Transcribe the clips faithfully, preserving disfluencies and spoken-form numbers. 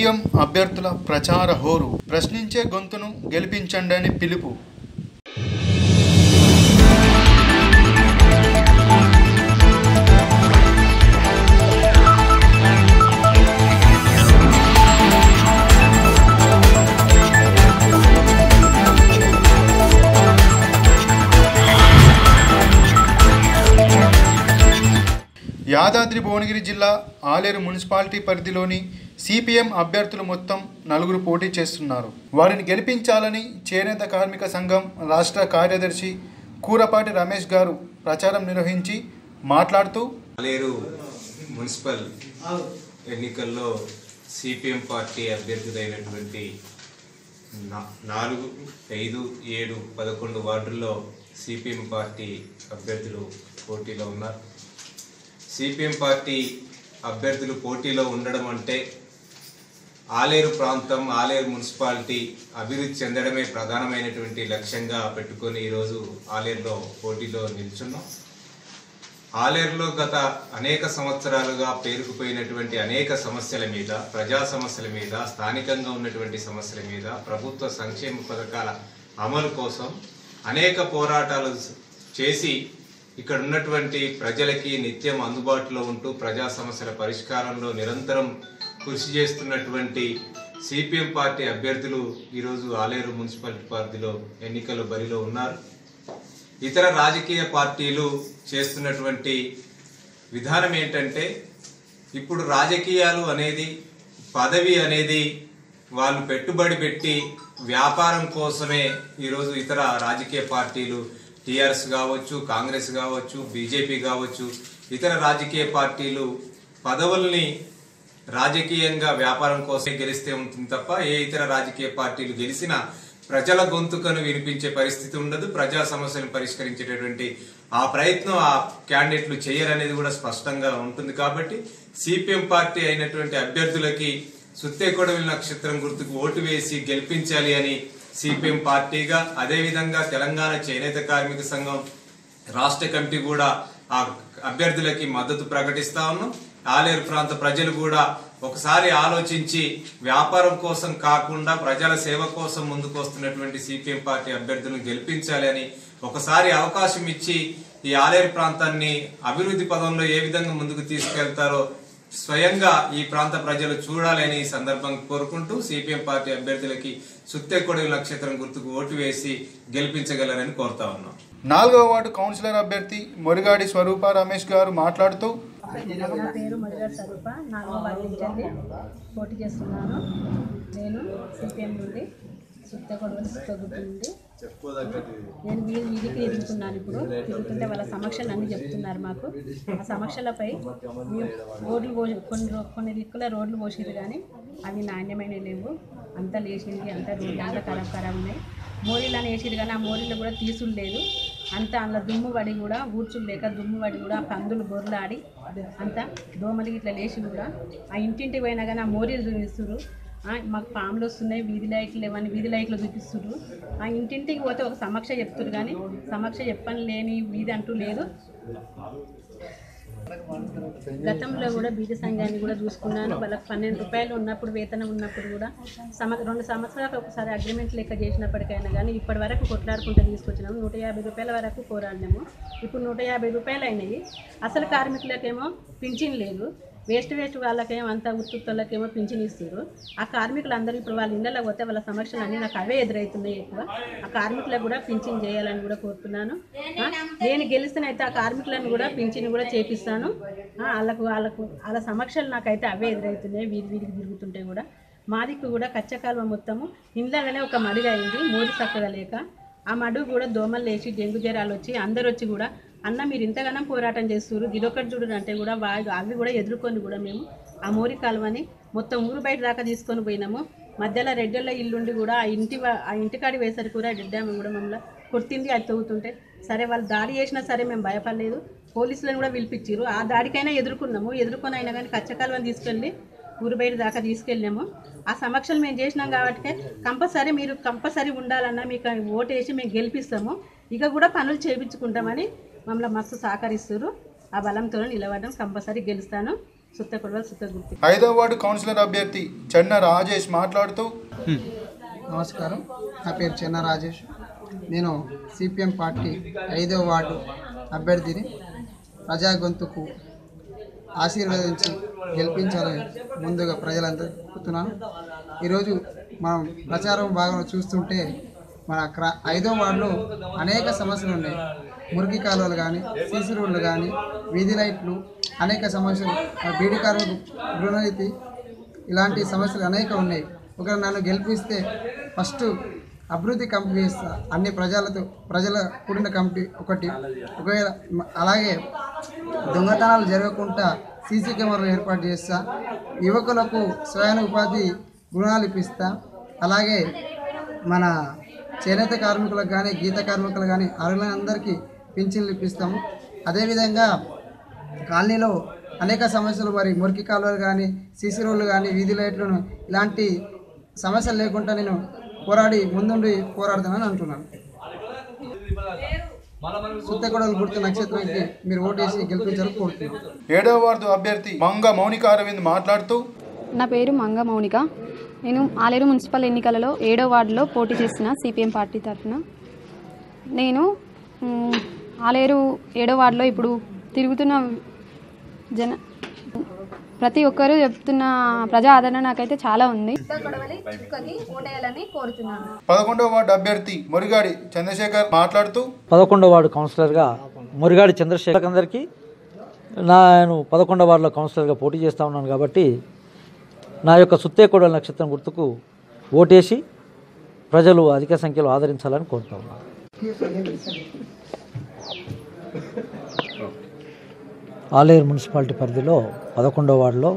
CM అభ్యర్థుల ప్రచార హోరు, ప్రశ్నించే గొంతును గెలిపించండి అని పిలుపు. యాదాద్రి భువనగిరి జిల్లా ఆలేరు మున్సిపాలిటీ పరిధిలోని సిపిఎం అభ్యర్థులు మొత్తం నలుగురు పోటీ చేస్తున్నారు. వారిని గెలిపించాలని చేనేత కార్మిక సంఘం రాష్ట్ర కార్యదర్శి కూరపాటి రమేష్ గారు ప్రచారం నిర్వహించి మాట్లాడుతూ, ఆలేరు మున్సిపల్ ఎన్నికల్లో సిపిఎం పార్టీ అభ్యర్థులైనటువంటి నాలుగు ఐదు ఏడు పదకొండు వార్డుల్లో సిపిఎం పార్టీ అభ్యర్థులు పోటీలో ఉన్నారు. సిపిఎం పార్టీ అభ్యర్థులు పోటీలో ఉండడం అంటే ఆలేరు ప్రాంతం, ఆలేరు మున్సిపాలిటీ అభివృద్ధి చెందడమే ప్రధానమైనటువంటి లక్ష్యంగా పెట్టుకొని ఈరోజు ఆలేరులో పోటీలో నిల్చున్నాం. ఆలేరులో గత అనేక సంవత్సరాలుగా పేరుకుపోయినటువంటి అనేక సమస్యల మీద, ప్రజా సమస్యల మీద, స్థానికంగా ఉన్నటువంటి సమస్యల మీద, ప్రభుత్వ సంక్షేమ పథకాల అమలు కోసం అనేక పోరాటాలు చేసి ఇక్కడ ఉన్నటువంటి ప్రజలకి నిత్యం అందుబాటులో ఉంటూ ప్రజా సమస్యల పరిష్కారంలో నిరంతరం కృషి చేస్తున్నటువంటి సిపిఎం పార్టీ అభ్యర్థులు ఈరోజు ఆలేరు మున్సిపాలిటీ పరిధిలో ఎన్నికల బరిలో ఉన్నారు. ఇతర రాజకీయ పార్టీలు చేస్తున్నటువంటి విధానం ఏంటంటే, ఇప్పుడు రాజకీయాలు అనేది, పదవి అనేది వాళ్ళు పెట్టుబడి పెట్టి వ్యాపారం కోసమే ఈరోజు ఇతర రాజకీయ పార్టీలు, టీఆర్ఎస్ కావచ్చు, కాంగ్రెస్ కావచ్చు, బీజేపీ కావచ్చు, ఇతర రాజకీయ పార్టీలు పదవుల్ని రాజకీయంగా వ్యాపారం కోసం గెలిస్తే ఉంటుంది తప్ప ఏ ఇతర రాజకీయ పార్టీలు గెలిచినా ప్రజల గొంతుకను వినిపించే పరిస్థితి ఉండదు. ప్రజా సమస్యలను పరిష్కరించేటటువంటి ఆ ప్రయత్నం ఆ క్యాండిడేట్లు చేయరనేది కూడా స్పష్టంగా ఉంటుంది. కాబట్టి సిపిఎం పార్టీ అయినటువంటి అభ్యర్థులకి సుత్తేకొడవలి నక్షత్రం గుర్తుకు ఓటు వేసి గెలిపించాలి అని సిపిఎం పార్టీగా, అదేవిధంగా తెలంగాణ చేనేత కార్మిక సంఘం రాష్ట్ర కమిటీ కూడా ఆ అభ్యర్థులకి మద్దతు ప్రకటిస్తా ఉన్నాం. ఆలేరు ప్రాంత ప్రజలు కూడా ఒకసారి ఆలోచించి వ్యాపారం కోసం కాకుండా ప్రజల సేవ కోసం ముందుకు వస్తున్నటువంటి సిపిఎం పార్టీ అభ్యర్థులను గెలిపించాలి అని ఒకసారి అవకాశం ఇచ్చి ఈ ఆలేరు ప్రాంతాన్ని అభివృద్ధి పదంలో ఏ విధంగా ముందుకు తీసుకెళ్తారో స్వయంగా ఈ ప్రాంత ప్రజలు చూడాలని ఈ సందర్భంగా కోరుకుంటూ సిపిఎం పార్టీ అభ్యర్థులకి సుత్తేకొడవలి నక్షత్రం గుర్తుకు ఓటు వేసి గెలిపించగలరని కోరుతా ఉన్నాం. నాలుగవ వార్డు కౌన్సిలర్ అభ్యర్థి మొరిగాడి స్వరూప రమేష్ గారు మాట్లాడుతూ, నా పేరు మొరిగాడి స్వరూప, నాలుగవ వార్డు నుంచి పోటీ చేస్తున్నాను. నేను సిపిఎం నుండి సుత్తేకొడవలి సుత్తగుర్తు నుండి నేను వీధి వీధికి తిరుగుతున్నాను. ఇప్పుడు తిరుగుతుంటే వాళ్ళ సమస్యలు అన్నీ చెప్తున్నారు మాకు. ఆ సమస్యలపై మేము రోడ్లు పోసి కొన్ని కొన్ని దిక్కుల రోడ్లు పోసేది కానీ అవి నాణ్యమైన లేవు. అంతా లేచింది, అంతా రోడ్లు అంతా ఖరాబ్ ఖరాబ్ ఉన్నాయి. మోరీలను వేసేది కానీ ఆ మోరీలు కూడా తీసుడు లేదు. అంతా అందులో దుమ్ము పడి కూడా ఊడ్చులు లేక దుమ్ము పడి కూడా పందులు బొర్లాడి అంతా దోమలు ఇట్లా లేచి కూడా ఆ ఇంటింటికి పోయినా కానీ ఆ మోరీలు చూపిస్తున్నారు. మాకు పాములు వస్తున్నాయి, వీధి లైట్లు లేవని వీధి లైట్లు చూపిస్తున్నారు. ఆ ఇంటింటికి పోతే ఒక సమక్ష చెప్తున్నారు కానీ సమక్ష చెప్పని లేని వీధి అంటూ లేదు. గతంలో కూడా బీద సంఘాన్ని కూడా చూసుకున్నాను. వాళ్ళకి పన్నెండు రూపాయలు ఉన్నప్పుడు, వేతనం ఉన్నప్పుడు కూడా సమ రెండు సంవత్సరాలకు ఒకసారి అగ్రిమెంట్ లెక్క చేసినప్పటికైనా కానీ ఇప్పటి వరకు కొట్లాడుకుంటూ తీసుకొచ్చినాము. నూట యాభై రూపాయల వరకు పోరాడినాము. ఇప్పుడు నూట యాభై రూపాయలు అయినాయి. అసలు కార్మికులకేమో పింఛన్ లేదు. వేస్ట్ వేస్ట్ వాళ్ళకేమో అంతా ఉత్తుత్తలకేమో పింఛన్ ఇస్తారు. ఆ కార్మికులందరూ ఇప్పుడు వాళ్ళ ఇళ్ళలో పోతే వాళ్ళ సమస్యలు అన్నీ నాకు అవే ఎదురవుతున్నాయి ఎక్కువ. ఆ కార్మికులకు కూడా పింఛన్ చేయాలని కూడా కోరుతున్నాను. నేను గెలిస్తేనైతే ఆ కార్మికులను కూడా పింఛన్ కూడా చేపిస్తాను. వాళ్ళకు వాళ్ళకు వాళ్ళ సమస్యలు నాకైతే అవే ఎదురవుతున్నాయి. వీధి వీధికి తిరుగుతుంటే కూడా మాదికు కూడా కచ్చకాలువ మొత్తము ఇండ్లలోనే ఒక మడిగా అయింది, మోడి చక్కగా లేక. ఆ మడుగు కూడా దోమలు లేచి డెంగ్యూ జ్వరాలు వచ్చి అందరు వచ్చి కూడా అన్న మీరు ఇంతగానం పోరాటం చేస్తున్నారు ఇదొకటి చూడరు అంటే కూడా వాళ్ళు అవి కూడా ఎదుర్కొని కూడా మేము ఆ మోరి కాలువని మొత్తం ఊరు బయట దాకా తీసుకొని పోయినాము. మధ్యలో రెడ్డెళ్ళ ఇల్లుండి కూడా ఆ ఇంటి ఆ ఇంటికాడి వేసరికి కూడా రెడ్డాము కూడా మమ్మల్ని కొట్టింది. అది తవ్వుతుంటే సరే వాళ్ళు దాడి చేసినా సరే మేము భయపడలేదు. పోలీసులను కూడా పిలిపించారు. ఆ దాడికైనా ఎదుర్కొన్నాము. ఎదుర్కొని అయినా కానీ కచ్చకాలువని తీసుకెళ్ళి ఊరు బయట దాకా తీసుకెళ్ళాము. ఆ సమక్షలు మేము చేసినాం కాబట్టి కంపల్సరీ మీరు కంపల్సరీ ఉండాలన్నా మీకు ఓటు వేసి మేము గెలిపిస్తాము. ఇక కూడా పనులు చేయించుకుంటామని మమ్మల్ని మస్తు సహకరిస్తారు. ఆ బలంతో నిలబడడం కంపల్సరీ గెలుస్తాను. సుత్త కొడవల సుత్త గుర్తి. ఐదవ వార్డు కౌన్సిలర్ అభ్యర్థి చెన్న రాజేష్ మాట్లాడుతూ, నమస్కారం, నా పేరు చెన్న రాజేష్. నేను సిపిఎం పార్టీ ఐదవ వార్డు అభ్యర్థిని. ప్రజా గొంతుకు ఆశీర్వదించి గెలిపించాలని ముందుగా ప్రజలందరూ కోరుతున్నాను. ఈరోజు మనం ప్రచారం భాగంలో చూస్తుంటే మన క్రా ఐదో వార్డులో అనేక సమస్యలు ఉన్నాయి. మురికి కాలువలు కానీ, సీసీ రోడ్లు కానీ, వీధి లైట్లు, అనేక సమస్యలు, బీడీ కార్మికులు రుణనీతి, ఇలాంటి సమస్యలు అనేక ఉన్నాయి. ఒకవేళ నన్ను గెలిపిస్తే ఫస్ట్ అభివృద్ధి కమిటీ చేస్తా, అన్ని ప్రజలతో ప్రజల కూడిన కమిటీ ఒకటి. ఒకవేళ అలాగే దొంగతనాలు జరగకుండా సీసీ కెమెరాలు ఏర్పాటు చేస్తా, యువకులకు స్వయం ఉపాధి రుణాలు ఇప్పిస్తా, అలాగే మన చేనేత కార్మికులకు కానీ, గీత కార్మికులు కానీ అర్హులందరికీ పింఛన్లు ఇప్పిస్తాము. అదేవిధంగా కాలనీలో అనేక సమస్యలు, మరి మురికి కాలువలు కానీ, సీసీ రోడ్లు కానీ, వీధి లైట్లను, ఇలాంటి సమస్యలు లేకుండా నేను పోరాడి ముందుండి పోరాడుతానని అంటున్నాను. సుత్తకొడవలు గుర్తు నక్షత్రానికి మీరు ఓటేసి గెలిపించాలని కోరుతున్నాను. ఏడవ వార్డు అభ్యర్థి మంగ మౌనిక అరవింద్ మాట్లాడుతూ, నా పేరు మంగ మౌనిక. నేను ఆలేరు మున్సిపల్ ఎన్నికలలో ఏడో వార్డులో పోటీ చేసిన సిపిఎం పార్టీ తరఫున. నేను ఆలేరు ఏడో వార్డులో ఇప్పుడు తిరుగుతున్న జన ప్రతి ఒక్కరూ చెప్తున్న ప్రజా ఆదరణ నాకైతే చాలా ఉంది. పదకొండవ వార్డు అభ్యర్థి మురిగాడి చంద్రశేఖర్ మాట్లాడుతూ, పదకొండవ వార్డు కౌన్సిలర్గా మురిగాడి చంద్రశేఖర్ అందరికీ నేను పదకొండవ వార్డులో కౌన్సిలర్గా పోటీ చేస్తూ ఉన్నాను కాబట్టి నా యొక్క సుత్తేకొడవల నక్షత్రం గుర్తుకు ఓటేసి ప్రజలు అధిక సంఖ్యలో ఆదరించాలని కోరుతా ఉన్నాను. ఆలేరు మున్సిపాలిటీ పరిధిలో పదకొండవ వార్డులో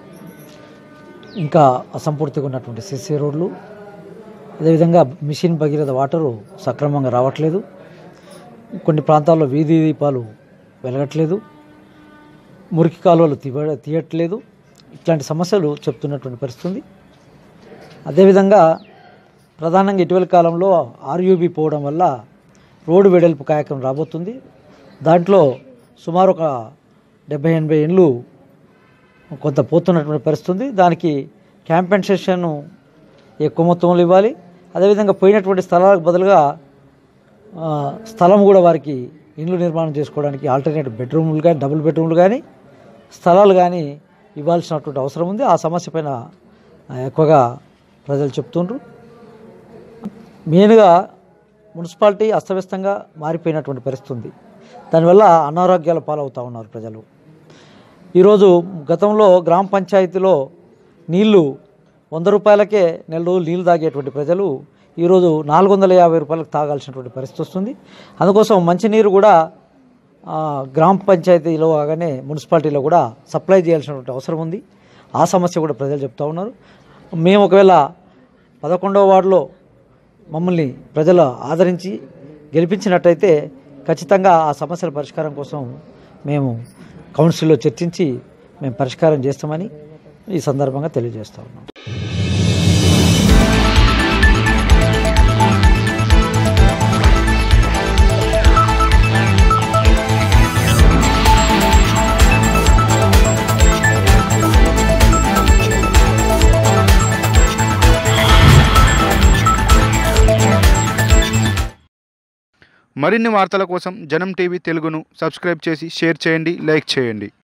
ఇంకా అసంపూర్తిగా ఉన్నటువంటి సిసి రోడ్లు, అదేవిధంగా మిషన్ భగీరథ వాటరు సక్రమంగా రావట్లేదు, కొన్ని ప్రాంతాల్లో వీధి దీపాలు వెలగట్లేదు, మురికి కాలువలు తీయ తీయట్లేదు, ఇట్లాంటి సమస్యలు చెప్తున్నటువంటి పరిస్థితి ఉంది. అదేవిధంగా ప్రధానంగా ఇటీవల కాలంలో ఆర్యూబీ పోవడం వల్ల రోడ్డు వెడల్పు కార్యక్రమం రాబోతుంది. దాంట్లో సుమారు ఒక డెబ్బై ఎనభై ఇండ్లు కొంత పోతున్నటువంటి పరిస్థితి ఉంది. దానికి కాంపెన్సేషన్ ఎక్కువ మొత్తంలో ఇవ్వాలి. అదేవిధంగా పోయినటువంటి స్థలాలకు బదులుగా స్థలం కూడా వారికి ఇండ్లు నిర్మాణం చేసుకోవడానికి ఆల్టర్నేట్ బెడ్రూమ్లు కానీ, డబుల్ బెడ్రూమ్లు కానీ, స్థలాలు కానీ ఇవ్వాల్సినటువంటి అవసరం ఉంది. ఆ సమస్య పైన ఎక్కువగా ప్రజలు చెప్తుండ్రు. మెయిన్గా మున్సిపాలిటీ అస్తవ్యస్తంగా మారిపోయినటువంటి పరిస్థితి ఉంది. దానివల్ల అనారోగ్యాల పాలవుతూ ఉన్నారు ప్రజలు. ఈరోజు గతంలో గ్రామ పంచాయతీలో నీళ్లు వంద రూపాయలకే నెల రోజులు నీళ్లు తాగేటువంటి ప్రజలు ఈరోజు నాలుగు వందల యాభై రూపాయలకు తాగాల్సినటువంటి పరిస్థితి వస్తుంది. అందుకోసం మంచినీరు కూడా గ్రామ పంచాయతీలో కాగానే మున్సిపాలిటీలో కూడా సప్లై చేయాల్సినటువంటి అవసరం ఉంది. ఆ సమస్య కూడా ప్రజలు చెప్తూ ఉన్నారు. మేము ఒకవేళ పదకొండవ వార్డులో మమ్మల్ని ప్రజలు ఆదరించి గెలిపించినట్టయితే ఖచ్చితంగా ఆ సమస్యల పరిష్కారం కోసం మేము కౌన్సిల్లో చర్చించి మేము పరిష్కారం చేస్తామని ఈ సందర్భంగా తెలియజేస్తా ఉన్నాం. మరిన్ని వార్తల కోసం జనం టీవీ తెలుగును సబ్స్క్రైబ్ చేసి షేర్ చేయండి, లైక్ చేయండి.